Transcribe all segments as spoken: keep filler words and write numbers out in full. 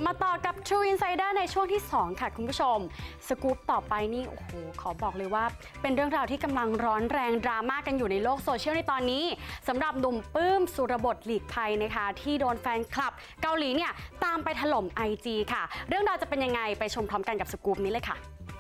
มาต่อกับ True Insider ในช่วงที่สองค่ะคุณผู้ชมสกู๊ปต่อไปนี่โอ้โหขอบอกเลยว่าเป็นเรื่องราวที่กำลังร้อนแรงดราม่ากันอยู่ในโลกโซเชียลในตอนนี้สำหรับหนุ่มปื้มสุรบดหลีกภัยนะคะที่โดนแฟนคลับเกาหลีเนี่ยตามไปถล่ม ไอ จี ค่ะเรื่องราวจะเป็นยังไงไปชมพร้อมกันกับสกู๊ปนี้เลยค่ะ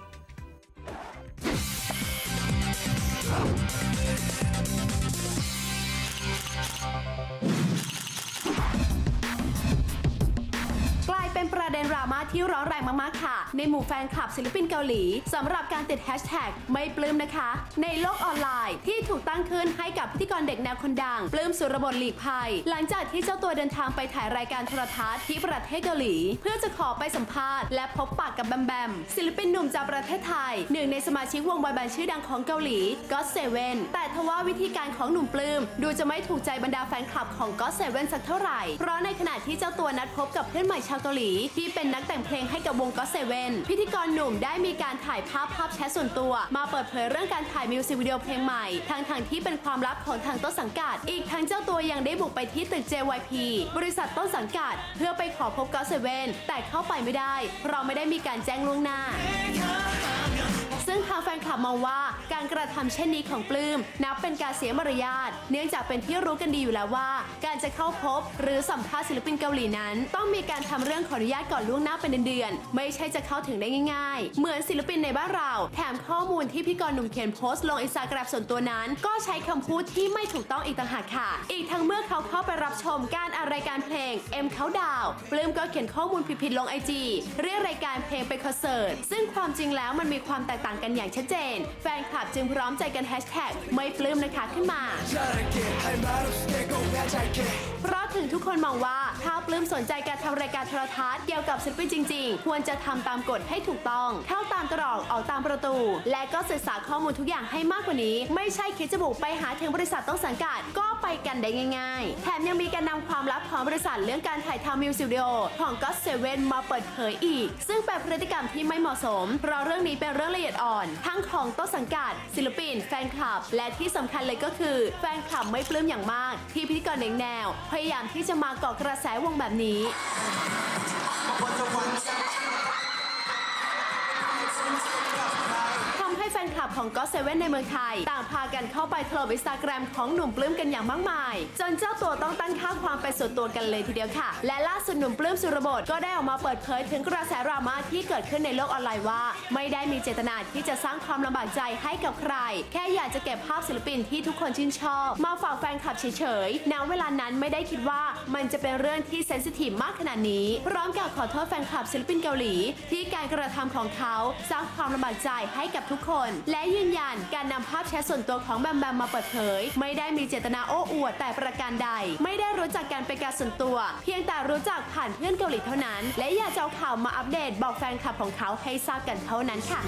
กลายเป็นประเด็นดราม่าที่ร้อนแรงมากๆค่ะในหมู่แฟนคลับศิลปินเกาหลีสำหรับการติดแฮชแท็กไม่ปลื้มนะคะในโลกออนไลน์ที่ถูกตั้งขึ้นให้กับพิธีกรเด็กแนวคนดังปลื้มสุรบดหลีกภัยหลังจากที่เจ้าตัวเดินทางไปถ่ายรายการโทรทัศน์ที่ประเทศเกาหลีเพื่อจะขอไปสัมภาษณ์และพบปากกับแบมแบมศิลปินหนุ่มจากประเทศไทยหนึ่งในสมาชิกวงบอยแบนด์ชื่อดังของเกาหลีก็อตเซเว่นแต่ทว่าวิธีการของหนุ่มปลื้มดูจะไม่ถูกใจบรรดาแฟนคลับของก็อตเซเว่นสักเท่าไหร่เพราะในขณะที่เจ้าตัวนัดพบกับเพื่อนใหม่ชาวเกาหลีที่เป็นนักแต่งเพลงให้กับวงก็อตเซเว่นพิธีกรหนุ่มได้มีการถ่ายภาพภาพแชทส่วนตัวมาเปิดเผยเรื่องการถ่ายมิวสิกวิดีโอเพลงใหม่ทางทางที่เป็นความลับของทางต้นสังกัดอีกทั้งเจ้าตัวยังได้บุกไปที่ตึก เจ วาย พี บริษัทต้นสังกัดเพื่อไปขอพบก็อตเซเว่นแต่เข้าไปไม่ได้เพราะไม่ได้มีการแจ้งล่วงหน้าซึ่งทางแฟนคลับมองว่าการกระทำเช่นนี้ของปลื้มนับเป็นการเสียมารยาทเนื่องจากเป็นที่รู้กันดีอยู่แล้วว่าการจะเข้าพบหรือสัมภาษณ์ศิลปินเกาหลีนั้นต้องมีการทำเรื่องขออนุญาตก่อนล่วงหน้าเป็นเดือนๆไม่ใช่จะเข้าถึงได้ง่ายๆเหมือนศิลปินในบ้านเราแถมข้อมูลที่พิธีกรหนุ่มเขียนโพสต์ลงอินสตาแกรมส่วนตัวนั้นก็ใช้คำพูดที่ไม่ถูกต้องอีกต่างหากค่ะอีกทั้งเมื่อเขาเข้าไปรับชมการอัดรายการเพลง เอ็ม Countdown ปลื้มก็เขียนข้อมูลผิดๆลง ไอ จี เรียกรายการเพลงไปคอนเสิร์ตซึ่งความจริงแล้วมันมีความแตกต่างกันอย่างชัดเจนแฟนคลับจึงพร้อมใจกันแฮชแท็กไม่ปลื้มนะคะขึ้นมาเพราะถึงทุกคนมองว่าถ้าปลื้มสนใจการทำรายการโทรทัศน์เกี่ยวกับศิลปินจริงๆควรจะทำตามกฎให้ถูกต้องเข้าตามตรอกออกตามประตูและก็ศึกษาข้อมูลทุกอย่างให้มากกว่านี้ไม่ใช่คิดจะบุกไปหาถึงบริษัทต้นสังกัดก็ไปกันได้ง่ายๆแถมยังมีการนำความลับของบริษัทเรื่องการถ่ายทำมิวสิกวิดีโอของก็อตเซเว่นมาเปิดเผยอีกซึ่งเป็นพฤติกรรมที่ไม่เหมาะสมเพราะเรื่องนี้เป็นเรื่องละเอียดอ่อนทั้งของต้นสังกัดศิลปินแฟนคลับและที่สำคัญเลยก็คือแฟนคลับไม่ปลื้มอย่างมากที่พิธีกรเด็กแนวพยายามที่จะมาเกาะกระแสวงแบบนี้ให้แฟนคลับของก็อตเซเว่นในเมืองไทยต่างพากันเข้าไปถล่มอินสตาแกรมของหนุ่มปลื้มกันอย่างมากมายจนเจ้าตัวต้องตั้งค่าความเป็นส่วนตัวกันเลยทีเดียวค่ะและล่าสุดหนุ่มปลื้มสุรบดก็ได้ออกมาเปิดเผยถึงกระแสดราม่าที่เกิดขึ้นในโลกออนไลน์ว่าไม่ได้มีเจตนาที่จะสร้างความลำบากใจให้กับใครแค่อยากจะเก็บภาพศิลปินที่ทุกคนชื่นชอบมาฝากแฟนคลับเฉยๆณเวลานั้นไม่ได้คิดว่ามันจะเป็นเรื่องที่เซนซิทีฟมากขนาดนี้พร้อมกับขอโทษแฟนคลับศิลปินเกาหลีที่การกระทำของเขาสร้างความลำบากใจให้กับทุกคนและยืนยันการนำภาพแชทส่วนตัวของแบมแบมมาเปิดเผยไม่ได้มีเจตนาโอ้อวดแต่ประการใดไม่ได้รู้จักกันเป็นการส่วนตัวเพียงแต่รู้จักผ่านเพื่อนเกาหลีเท่านั้นและอยากจะเอาข่าวมาอัปเดตบอกแฟนคลับของเขาให้ทราบกันเท่านั้นค่ะ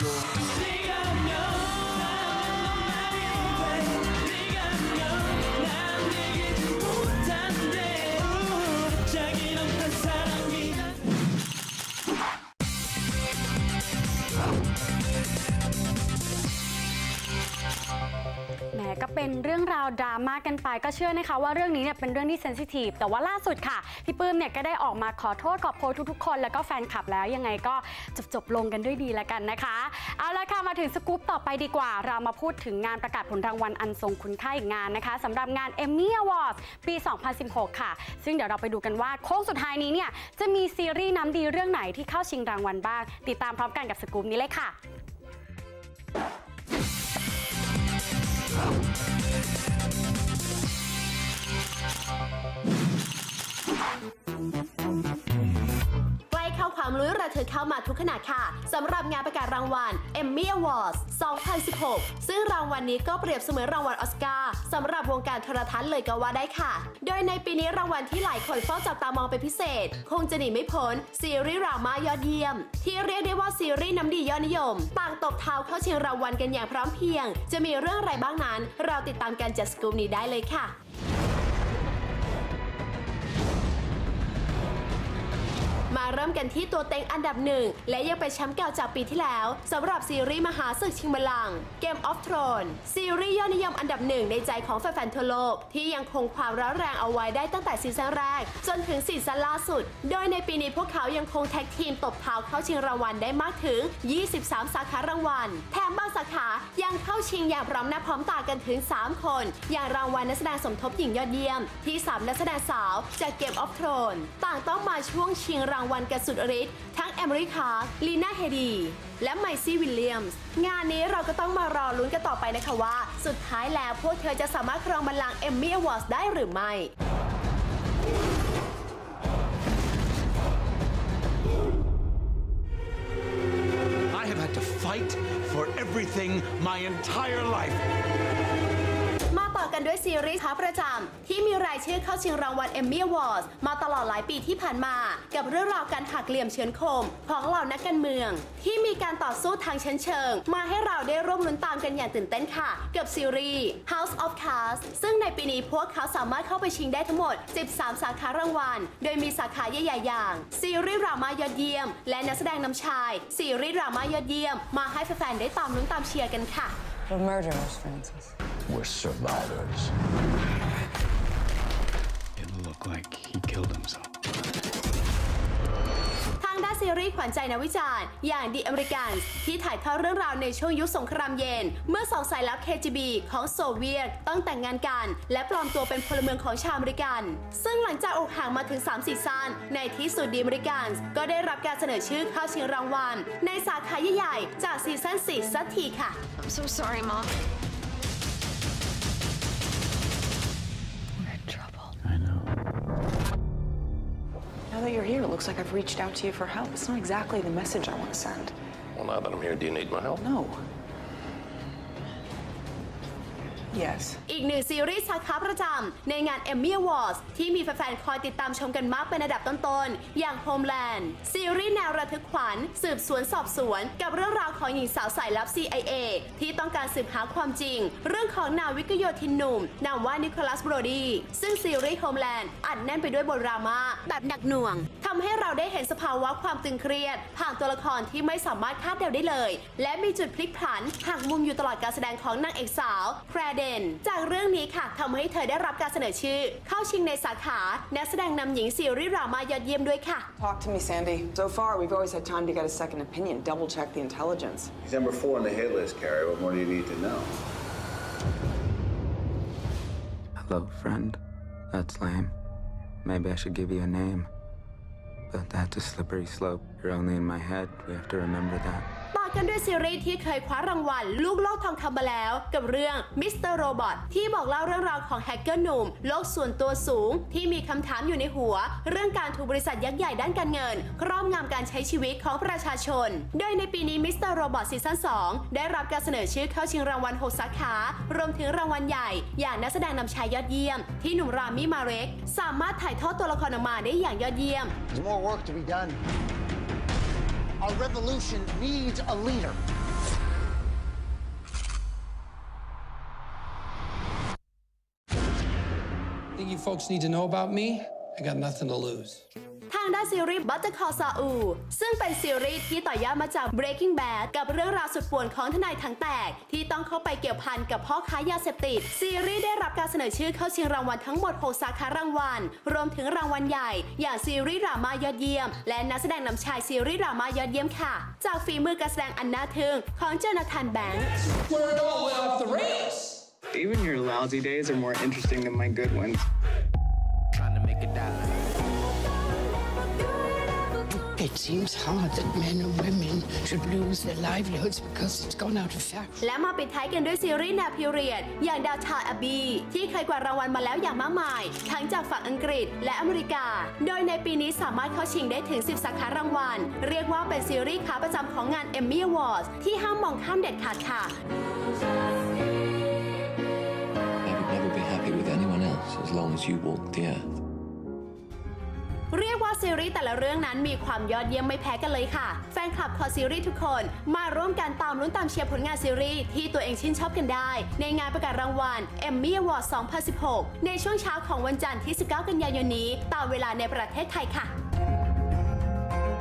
แหมก็เป็นเรื่องราวดราม่ากันไปก็เชื่อนะคะว่าเรื่องนี้เนี่ยเป็นเรื่องที่เซนซิทีฟแต่ว่าล่าสุดค่ะพี่ปื้มเนี่ยก็ได้ออกมาขอโทษขอโพสทุกๆคนแล้วก็แฟนคลับแล้วยังไงก็จบจบลงกันด้วยดีแล้วกันนะคะเอาละค่ะมาถึงสกู๊ปต่อไปดีกว่าเรามาพูดถึงงานประกาศผลรางวัลอันทรงคุณค่าอีกงานนะคะสำหรับงาน Emmy Awards ปี สองพันสิบหก ค่ะซึ่งเดี๋ยวเราไปดูกันว่าโค้งสุดท้ายนี้เนี่ยจะมีซีรีส์น้ำดีเรื่องไหนที่เข้าชิงรางวัลบ้างติดตามพร้อมกันกับสกู๊ปนี้เลยค่ะใกล้เข้าความลุ้นระทึกเข้ามาทุกขณะค่ะสำหรับงานประกาศรางวัล Emmy Awards สองพันสิบหก ซึ่งรางวัลนี้ก็เปรียบเสมือนรางวัลออสการ์สำหรับวงการโทรทัศน์เลยก็ว่าได้ค่ะโดยในปีนี้รางวัลที่หลายคนเฝ้าจับตามองเป็นพิเศษคงจะหนีไม่พ้นซีรีส์ดราม่ายอดเยี่ยมที่เรียกได้ว่าซีรีส์น้ำดียอดนิยมต่างตบเท้าเข้าชิงรางวัลกันอย่างพร้อมเพรียงจะมีเรื่องอะไรบ้างนั้นเราติดตามกันจากสกู๊ปนี้ได้เลยค่ะมาริ่มกันที่ตัวเต็งอันดับหนึ่งและยังเป็นแชมป์เก่าจากปีที่แล้วสำหรับซีรีส์มหาศึกชิงบัลลังก์ Game of Thrones ซีรีส์ยอดนิยมอันดับหนึ่งในใจของแฟนๆทั่วโลกที่ยังคงความร้อนแรงเอาไว้ได้ตั้งแต่ซีซั่นแรกจนถึงซีซั่นล่าสุดโดยในปีนี้พวกเขายังคงแท็กทีมตบเท้าเข้าชิงรางวัลได้มากถึงยี่สิบสามสาขารางวัลแถมบางสาขายังเข้าชิงอย่างพร้อมหน้าพร้อมตากันถึงสามคนอย่างรางวัลนักแสดงสมทบหญิงยอดเยี่ยมที่สามนักแสดงสาวจาก Game of Thrones ต่างต้องมาช่วงชิงรางวัลกันสุดฤทธิ์ทั้งแอมริคาลีน่าเฮดีและไมซี่วิลเลียมส์งานนี้เราก็ต้องมารอลุ้นกันต่อไปนะคะว่าสุดท้ายแล้วพวกเธอจะสามารถครองบัลลังก์เอมมี่อวอร์ดได้หรือไม่ I have had to fight for everything my entire life. มาต่อกันด้วยซีรีส์ขาประจำที่มีรายชื่อเข้าชิงรางวัลเอมมี่อวอร์ดมาตลอดหลายปีที่ผ่านมากับเรื่องราวการหักเหลี่ยมเฉือนคมของเหล่านักการเมืองที่มีการต่อสู้ทางชั้นเชิงมาให้เราได้ร่วมลุ้นตามกันอย่างตื่นเต้นค่ะกับซีรีส์ House of Cards ซึ่งในปีนี้พวกเขาสามารถเข้าไปชิงได้ทั้งหมดสิบสามสาขารางวัลโดยมีสาขาใหญ่ๆอย่างซีรีส์ดราม่ายอดเยี่ยมและนักแสดงนำชายซีรีส์ดราม่ายอดเยี่ยมมาให้แฟนๆได้ตามลุ้นตามเชียร์กันค่ะ We're murderers, Francis. We're survivors. It looked like he killed himself. ทางด้านซีรีส์ขวัญใจนักวิจารณ์อย่าง The Americans ที่ถ่ายทอดเรื่องราวในช่วงยุคสงครามเย็นเมื่อสองสายลับ เค จี บี ของโซเวียตต้องแต่งงานกันและปลอมตัวเป็นพลเมืองของชาวอเมริกันซึ่งหลังจากอกห่างมาถึงสามซีซั่นในที่สุด The Americans ก็ได้รับการเสนอชื่อเข้าชิงรางวัลในสาขาใหญ่ๆจากซีซั่นสี่สักทีค่ะ I'm so sorry, Mom. We're in trouble. I know. Now that you're here, it looks like I've reached out to you for help. It's not exactly the message I want to send. Well, now that I'm here, do you need my help? No. Yes. อีกหนึ่งซีรีส์สาขาประจำในงาน Emmy Awards ที่มีแฟนๆคอยติดตามชมกันมากเป็นระดับต้นๆอย่าง Homeland ซีรีส์แนวระทึกขวัญสืบสวนสอบสวนกับเรื่องราวของหญิงสาวสายลับ ซี ไอ เอ ที่ต้องการสืบหาความจริงเรื่องของนาวิกโยธินหนุ่มนามว่านิโคลัส โบรดีซึ่งซีรีส์ Homeland อัดแน่นไปด้วยบทดราม่าแบบหนักหน่วงทำให้เราได้เห็นสภาวะความตึงเครียดผ่านตัวละครที่ไม่สามารถคาดเดาได้เลยและมีจุดพลิกผันหักมุมอยู่ตลอดการแสดงของนางเอกสาวแครเดนจากเรื่องนี้ค่ะทำให้เธอได้รับการเสนอชื่อเข้าชิงในสาขานักแสดงนำหญิงซีรีส์ดราม่ายอดเยี่ยมด้วยค่ะ Talk to me, Sandy. So far, we've always had time to get a second opinion, double check the intelligence. He's number four on the hit list, Carrie. What more do you need to know? Hello, friend. That's lame. Maybe I should give you a name. But that's a slippery slope. You're only in my head. We have to remember that. ต่อกันด้วยซีรีส์ที่เคยคว้ารางวัลลูกโลกทองคำมาแล้วกับเรื่อง มิสเตอร์ โรบอท ที่บอกเล่าเรื่องราวของแฮกเกอร์หนุ่มโลกส่วนตัวสูงที่มีคำถามอยู่ในหัวเรื่องการถูกบริษัทยักษ์ใหญ่ด้านการเงินครอบงำการใช้ชีวิตของประชาชนโดยในปีนี้ มิสเตอร์ โรบอท ซีซั่น สอง ได้รับการเสนอชื่อเข้าชิงรางวัลหกสาขารวมถึงรางวัลใหญ่อย่างนักแสดงนำชายยอดเยี่ยมที่หนุ่มรามิ มาเร็กสามารถถ่ายทอดตัวละครออกมาได้อย่างยอดเยี่ยม There's more work to be done. Our revolution needs a leader. Think you folks need to know about me? I got nothing to lose. ทางด้านซีรีส์ Better Call Saul ซึ่งเป็นซีรีส์ที่ต่อยอดมาจาก Breaking Bad กับเรื่องราวสุดป่วนของทนายถังแตกที่ต้องเข้าไปเกี่ยวพันกับพ่อค้ายาเสพติดซีรีส์ได้รับการเสนอชื่อเข้าชิงรางวัลทั้งหมดหกสาขารางวัลรวมถึงรางวัลใหญ่อย่างซีรีส์ดราม่ายอดเยี่ยมและนักแสดงนำชายซีรีส์ดราม่ายอดเยี่ยมค่ะจากฝีมือการแสดงอันน่าทึ่งของโจนาธาน แบงค์ We're all off the rails. Even your lousy days are more interesting than my good ones. Trying to make a dollar. It seems hard that men and women should lose their livelihoods because it's gone out of fashion. และมาปิดท้ายกันด้วยซีรีส์แนวพีเรียดอย่างดาวทาวน์ แอบบี้ที่เคยกวาดรางวัลมาแล้วอย่างมากมายทั้งจากฝั่งอังกฤษและอเมริกาโดยในปีนี้สามารถเข้าชิงได้ถึงสิบสาขารางวัลเรียกว่าเป็นซีรีส์ขาประจำของงาน Emmy Awards ที่ห้ามมองข้ามเด็ดขาดค่ะ I would never be happy with anyone else as long as you walk the earth. เรียกว่าซีรีส์แต่ละเรื่องนั้นมีความยอดเยี่ยมไม่แพ้กันเลยค่ะแฟนคลับคอซีรีส์ทุกคนมาร่วมกันตามลุ้นตามเชียร์ผลงานซีรีส์ที่ตัวเองชื่นชอบกันได้ในงานประกาศรางวัล Emmy Awards สองพันสิบหกในช่วงเช้าของวันจันทร์ที่สิบเก้ากันยายนนี้ตามเวลาในประเทศไทยค่ะ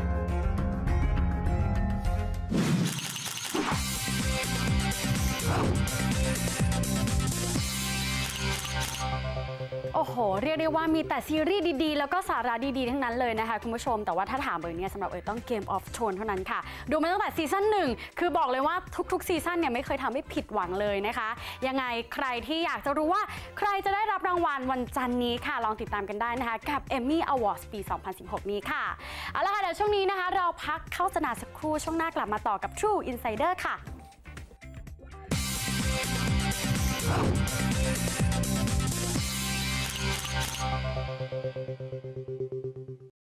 โอ้โหเรียกได้ว่ามีแต่ซีรีส์ดีๆแล้วก็สาระดีๆทั้งนั้นเลยนะคะคุณผู้ชมแต่ว่าถ้าถามเอ๋ยเนี่ยสำหรับเอ๋ยต้อง Game of Thrones เท่านั้นค่ะดูมาตั้งแต่ซีซั่นหนึ่งคือบอกเลยว่าทุกๆซีซั่นเนี่ยไม่เคยทำให้ผิดหวังเลยนะคะยังไงใครที่อยากจะรู้ว่าใครจะได้รับรางวัลวันจันทร์นี้ค่ะลองติดตามกันได้นะคะกับ Emmy Awards ปี สองพันสิบหก นี้ค่ะเอาละค่ะเดี๋ยวช่วงนี้นะคะเราพักเข้าสนามสักครู่ช่วงหน้ากลับมาต่อกับ True Insider ค่ะ Thank you.